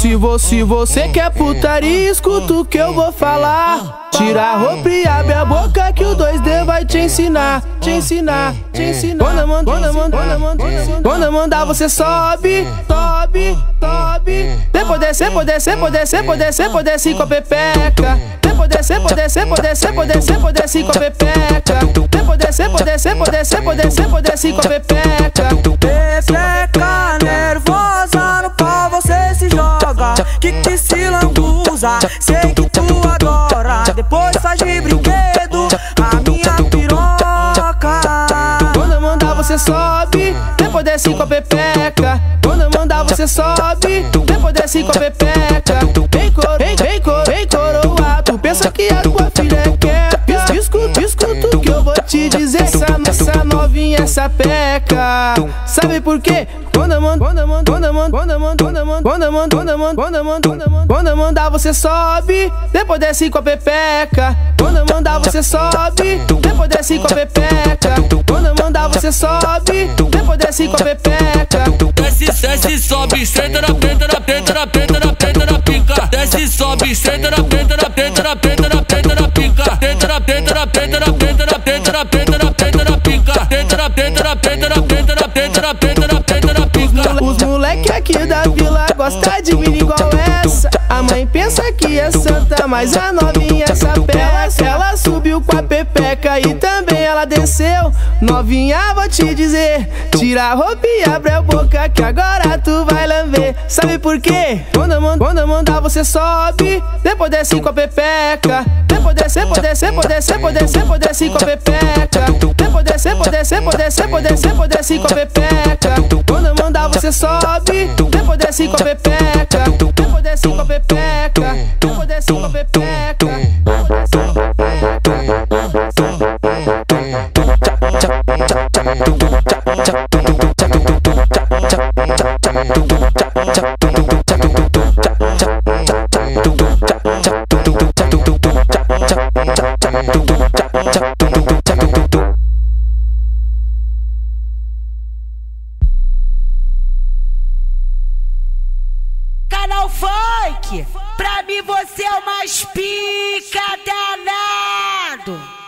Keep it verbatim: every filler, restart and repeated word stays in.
Se você, você quer putaria, escuta o que eu vou falar. Tira a roupa e abre a boca que o dois D vai te ensinar, te ensinar, te ensinar. Quando eu mandar, quando eu mandar, quando eu mandar, quando eu mandar você sobe, sobe, sobe. Depois descer, depois descer, depois descer, depois descer, depois descer com a pepeca. Depois descer, depois descer, depois descer, depois descer, depois descer com a pepeca. Depois descer, depois descer, depois descer, depois descer, depois descer com a pepeca. Pepeca nervosa no pau você se joga, que que se lambuza, sei que tu adora. Depois faz de brinquedo a minha piroca. Quando eu mandar você sobe, depois desce com a pepeca. Quando eu mandar você sobe, depois desce com a pepeca. Vem coro, vem, vem coro, vem coroa. Tu pensa que a tua filha é queca? Escuta, escuta o que eu vou te dizer. Essa, essa novinha, essa peca. Sabe por quê? Quando eu mando, quando eu mando, quando eu mando, quando eu mando, quando eu mando, quando eu mando, quando eu mando, quando eu mando, quando eu mando, quando eu mandar você sobe, depois desce com a pepeca. Quando eu mandar você sobe, depois desce com a pepeca. Quando eu mandar você sobe, depois desce com a pepeca. Desce, desce, sobe, senta na penta, na penta, na penta, na penta, na pica. Desce, sobe, senta na penta, na penta, na penta, na penta, na pica. Tenta na penta, na penta, na penta, na penta, na penta, na penta, na pica. Tenta na penta, na penta, na penta, na penta, na penta, na penta, na pica. Os moleque aqui da vila gosta de mina igual essa. A mãe pensa que é santa, mas a novinha essa pela. Ela subiu com a pepeca e também ela desceu. Novinha, vou te dizer, tira a roupa e abre a boca que agora tu vai lamber. Sabe por quê? Quando eu mando, quando eu mandar você sobe, depois desce com a pepeca. Depois descer, depois descer, depois descer, depois descer, depois descer com a pepeca. Depois descer, depois descer, depois descer, depois descer, depois descer com a pepeca. Quando eu mandar você sobe, depois desce com a pepeca. Depois desce com a pepeca. Depois desce com a pepeca. Canal Funk, pra mim você é o mais pica danado.